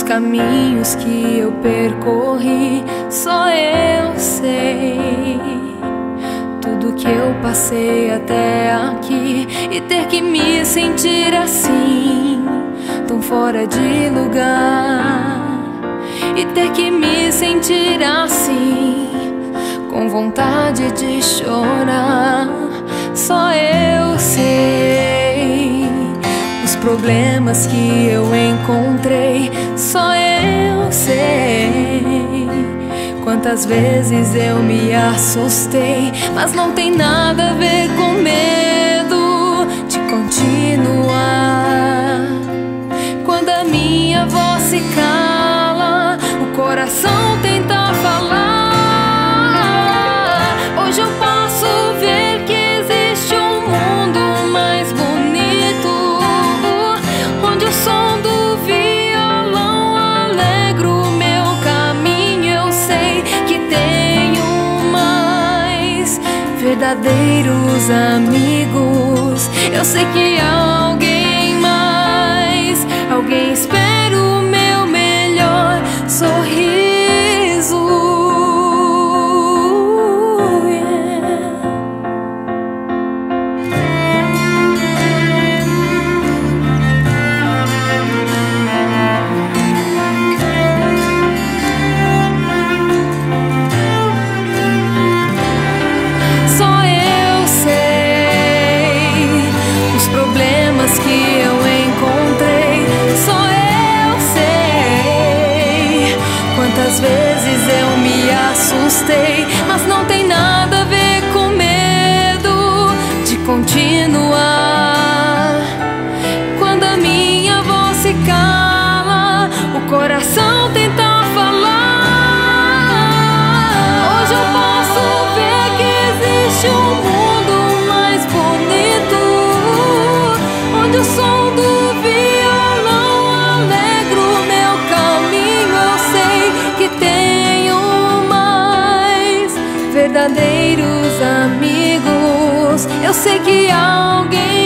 caminhos que eu percorri, só eu sei. Tudo que eu passei até aqui, e ter que me sentir assim, tão fora de lugar. E ter que me sentir assim, com vontade de chorar, só eu sei. Os problemas que eu encontrei, só eu sei. Quantas vezes eu me assustei, mas não tem nada a ver com medo de continuar. Quando a minha voz se cala, o coração tenta falar. Hoje eu posso ver que existe um mundo mais bonito, onde o som do violão alegra o meu caminho. Eu sei que tenho mais verdadeiros amigos. Eu sei que há alguém mais, alguém espera o meu melhor sorriso. Só eu sei os problemas que eu encontrei, só eu sei. Quantas vezes eu me assustei, mas não tem nada a ver com medo de continuar. Quando a minha voz se cala, o coração tenta falar. Hoje eu posso ver que existe um mundo mais bonito, onde o som do violão alegra o meu caminho. Eu sei que tenho mais verdadeiros amigos. Eu sei que há alguém